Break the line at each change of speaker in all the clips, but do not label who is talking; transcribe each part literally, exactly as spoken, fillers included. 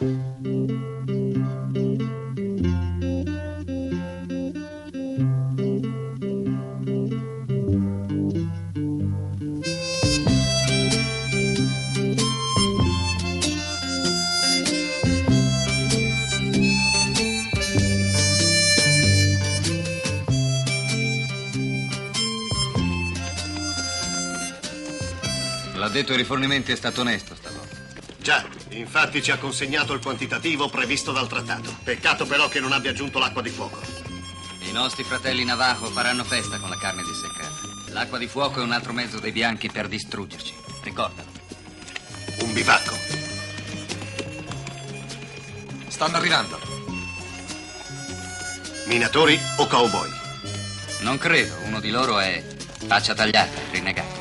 L'addetto ai rifornimenti è stato onesto stavolta.
Già, infatti ci ha consegnato il quantitativo previsto dal trattato. Peccato però che non abbia aggiunto l'acqua di fuoco.
I nostri fratelli Navajo faranno festa con la carne disseccata. L'acqua di fuoco è un altro mezzo dei bianchi per distruggerci. Ricordalo.
Un bivacco.
Stanno arrivando.
Minatori o cowboy?
Non credo. Uno di loro è faccia tagliata, il rinnegato.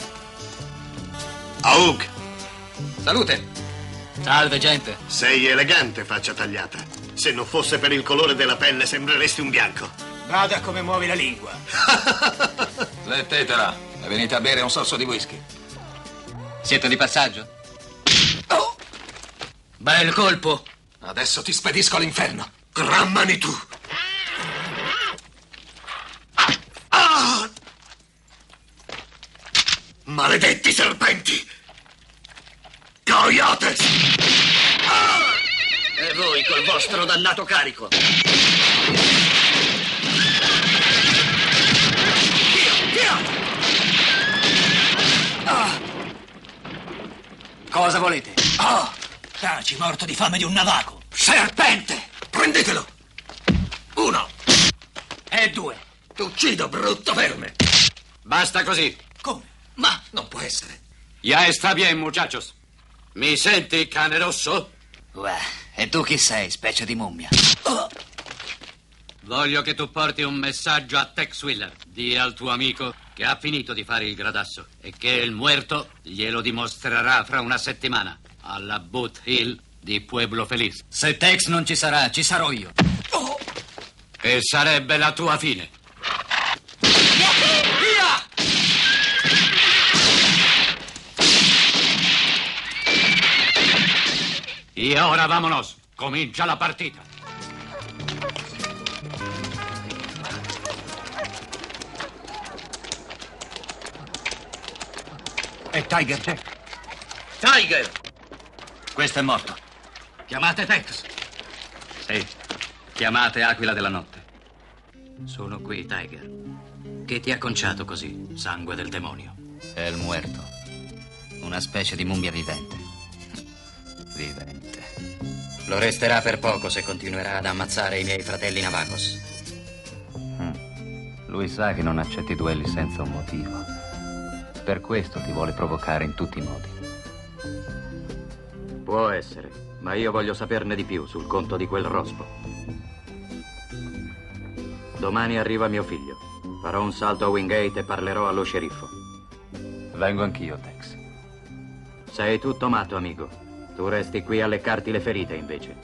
Aug!
Salute!
Salve, gente.
Sei elegante, faccia tagliata. Se non fosse per il colore della pelle sembreresti un bianco.
Guarda come muovi la lingua.
Smettetela. E venite a bere un sorso di whisky.
Siete di passaggio?
Oh! Bel colpo.
Adesso ti spedisco all'inferno.
Gran Manitou! Ah! Maledetti serpenti! Coyotes! Ah!
E voi col vostro dannato carico.
Via, via!
Ah! Cosa volete?
Ah!
Taci, morto di fame di un navaco.
Serpente! Prendetelo! Uno!
E due.
T'uccido, brutto verme!
Basta così.
Come?
Ma non può essere!
Ya está bien, muchachos. Mi senti, cane rosso?
Uè, e tu chi sei, specie di mummia?
Oh!
Voglio che tu porti un messaggio a Tex Willer. Dì al tuo amico che ha finito di fare il gradasso e che il muerto glielo dimostrerà fra una settimana alla Boot Hill di Pueblo Feliz.
Se Tex non ci sarà, ci sarò io.
Oh!
E sarebbe la tua fine.
Via!
Y ahora vámonos. Comincia la partita.
È Tiger Jack.
Tiger!
Questo è morto.
Chiamate Tex.
Sì, chiamate Aquila della Notte.
Sono qui, Tiger. Che ti ha conciato così, sangue del demonio?
È il muerto. Una specie di mummia vivente. Vivente.
Lo resterà per poco se continuerà ad ammazzare i miei fratelli Navajos.
Mm. Lui sa che non accetti duelli senza un motivo. Per questo ti vuole provocare in tutti i modi.
Può essere, ma io voglio saperne di più sul conto di quel rospo. Domani arriva mio figlio. Farò un salto a Wingate e parlerò allo sceriffo.
Vengo anch'io, Tex.
Sei tutto matto, amico. Tu resti qui a leccarti le ferite, invece.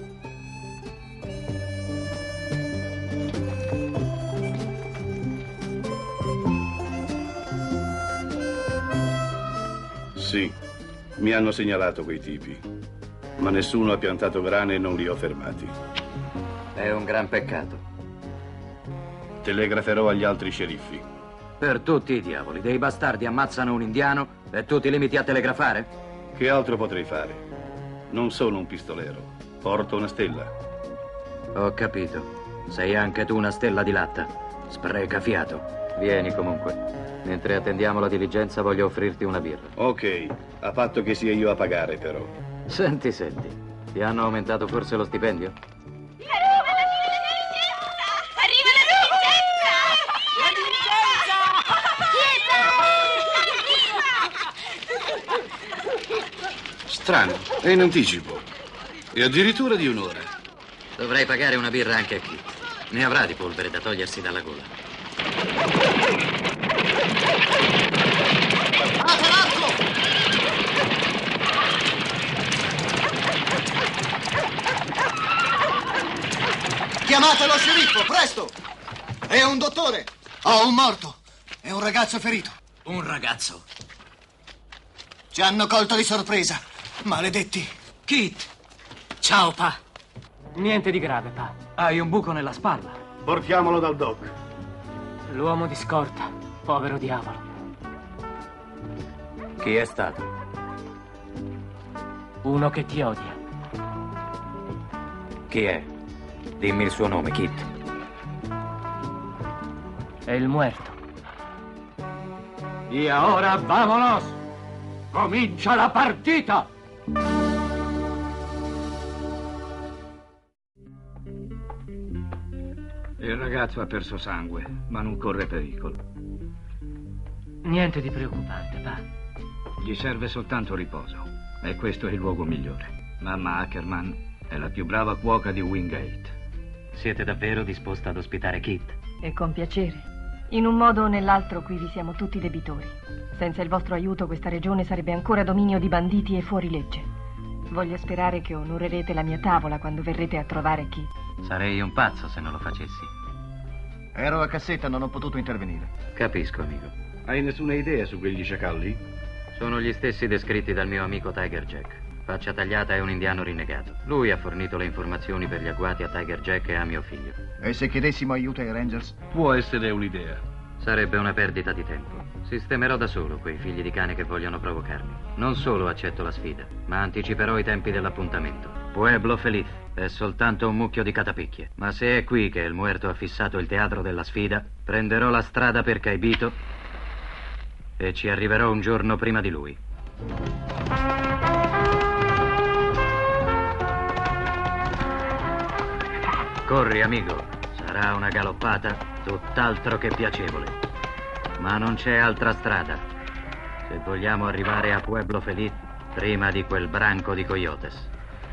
Sì, mi hanno segnalato quei tipi, ma nessuno ha piantato grane e non li ho fermati.
È un gran peccato.
Telegraferò agli altri sceriffi.
Per tutti i diavoli, dei bastardi ammazzano un indiano e tu ti limiti a telegrafare?
Che altro potrei fare? Non sono un pistolero, porto una stella.
Ho capito. Sei anche tu una stella di latta. Spreca fiato. Vieni comunque. Mentre attendiamo la diligenza voglio offrirti una birra.
Ok, a patto che sia io a pagare però.
Senti, senti. Ti hanno aumentato forse lo stipendio?
Arriva la diligenza!
Strano, è in anticipo. E addirittura di un'ora.
Dovrei pagare una birra anche a chi. Ne avrà di polvere da togliersi dalla gola.
Chiamate lo sceriffo, presto! È un dottore! Ho un morto! È un ragazzo ferito.
Un ragazzo.
Ci hanno colto di sorpresa. Maledetti.
Kit. Ciao, pa.
Niente di grave, pa. Hai un buco nella spalla.
Portiamolo dal doc.
L'uomo di scorta. Povero diavolo.
Chi è stato?
Uno che ti odia.
Chi è? Dimmi il suo nome, Kit.
È il muerto. E ora vámonos! Comincia la partita!
Il ragazzo ha perso sangue, ma non corre pericolo.
Niente di preoccupante, pa.
Gli serve soltanto riposo, e questo è il luogo migliore. Mamma Ackerman è la più brava cuoca di Wingate.
Siete davvero disposta ad ospitare Kit?
E con piacere. In un modo o nell'altro qui vi siamo tutti debitori. Senza il vostro aiuto questa regione sarebbe ancora dominio di banditi e fuorilegge. Voglio sperare che onorerete la mia tavola quando verrete a trovare Kit.
Sarei un pazzo se non lo facessi.
Ero a cassetta, non ho potuto intervenire.
Capisco, amico.
Hai nessuna idea su quegli sciacalli?
Sono gli stessi descritti dal mio amico Tiger Jack. Faccia tagliata è un indiano rinnegato. Lui ha fornito le informazioni per gli agguati a Tiger Jack e a mio figlio.
E se chiedessimo aiuto ai Rangers?
Può essere un'idea.
Sarebbe una perdita di tempo. Sistemerò da solo quei figli di cane che vogliono provocarmi. Non solo accetto la sfida, ma anticiperò i tempi dell'appuntamento. Pueblo Feliz è soltanto un mucchio di catapicchie. Ma se è qui che il muerto ha fissato il teatro della sfida, prenderò la strada per Caibito e ci arriverò un giorno prima di lui. Corri, amico. Sarà una galoppata tutt'altro che piacevole. Ma non c'è altra strada se vogliamo arrivare a Pueblo Feliz prima di quel branco di coyotes.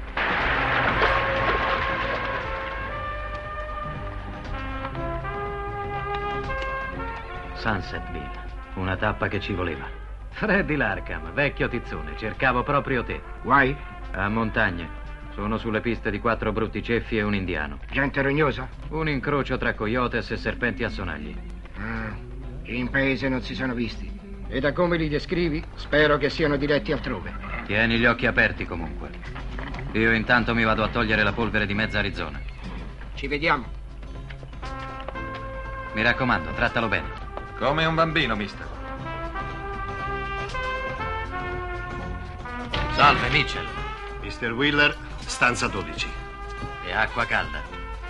Sunsetville, una tappa che ci voleva. Freddy Larkham, vecchio tizzone, cercavo proprio te.
Guai?
A montagna. Sono sulle piste di quattro brutti ceffi e un indiano.
Gente rognosa?
Un incrocio tra coyotes e serpenti a sonagli.
Ah, in paese non si sono visti. E da come li descrivi, spero che siano diretti altrove.
Tieni gli occhi aperti comunque. Io intanto mi vado a togliere la polvere di mezza Arizona.
Ci vediamo.
Mi raccomando, trattalo bene.
Come un bambino, mister.
Salve, Mitchell.
mister Wheeler, stanza dodici.
E acqua calda.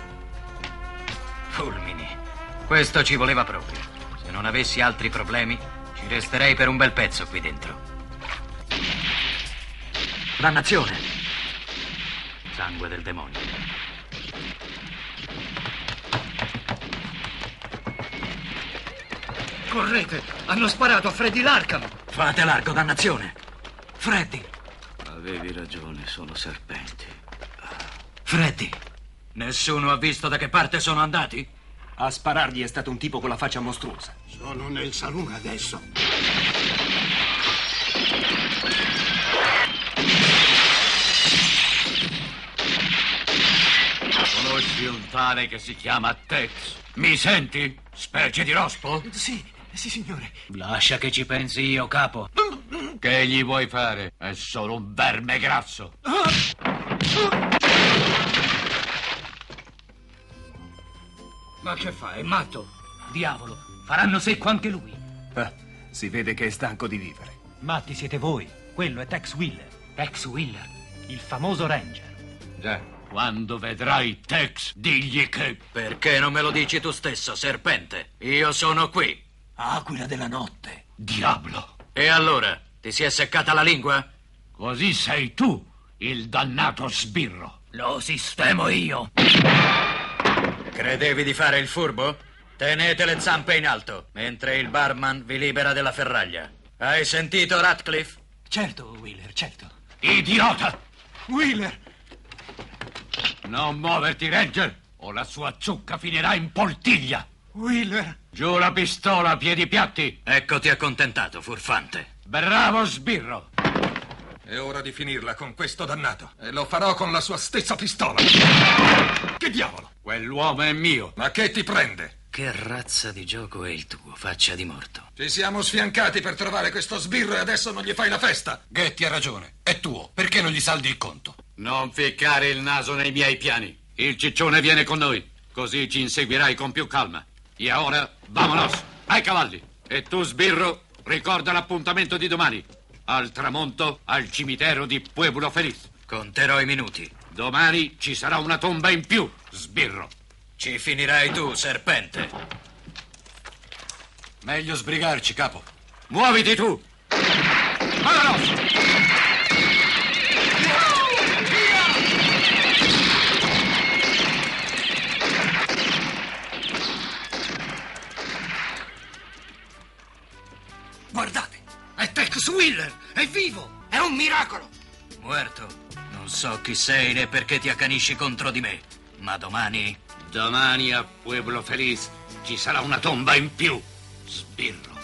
Fulmini. Questo ci voleva proprio. Se non avessi altri problemi, ci resterei per un bel pezzo qui dentro. Dannazione! Sangue del demonio.
Correte! Hanno sparato a Freddy Larkham!
Fate largo, dannazione! Freddy!
Avevi ragione, sono serpenti.
Freddy! Nessuno ha visto da che parte sono andati?
A sparargli è stato un tipo con la faccia mostruosa.
Sono nel saloon adesso.
Conosci un tale che si chiama Tex? Mi senti? Specie di rospo?
Sì, sì, signore.
Lascia che ci pensi io, capo. Che gli vuoi fare? È solo un verme grasso.
Ma che fa? È matto? Diavolo, faranno secco anche lui.
Ah, si vede che è stanco di vivere.
Matti siete voi. Quello è Tex Wheeler.
Tex Wheeler?
Il famoso Ranger.
Già. Quando vedrai Tex, digli che...
Perché non me lo dici tu stesso, serpente? Io sono qui.
Aquila della notte.
Diavolo.
E allora? Ti si è seccata la lingua?
Così sei tu, il dannato sbirro.
Lo sistemo io.
Credevi di fare il furbo? Tenete le zampe in alto, mentre il barman vi libera della ferraglia. Hai sentito, Ratcliffe?
Certo, Wheeler, certo.
Idiota!
Wheeler!
Non muoverti, Ranger, o la sua zucca finirà in poltiglia.
Wheeler!
Giù la pistola a piedi piatti.
Eccoti accontentato, furfante.
Bravo sbirro.
È ora di finirla con questo dannato. E lo farò con la sua stessa pistola. Che diavolo?
Quell'uomo è mio.
Ma che ti prende?
Che razza di gioco è il tuo, faccia di morto?
Ci siamo sfiancati per trovare questo sbirro e adesso non gli fai la festa.
Getty ha ragione. È tuo. Perché non gli saldi il conto?
Non ficcare il naso nei miei piani. Il ciccione viene con noi, così ci inseguirai con più calma. E ora, vamonos, ai cavalli. E tu, sbirro, ricorda l'appuntamento di domani. Al tramonto, al cimitero di Pueblo Feliz.
Conterò i minuti.
Domani ci sarà una tomba in più, sbirro.
Ci finirai tu, serpente.
Meglio sbrigarci, capo.
Muoviti tu. Vamonos!
Guardate, è Tex Willer, è vivo, è un miracolo. Muerto, non so chi sei né perché ti accanisci contro di me, ma domani...
Domani a Pueblo Feliz ci sarà una tomba in più, sbirro.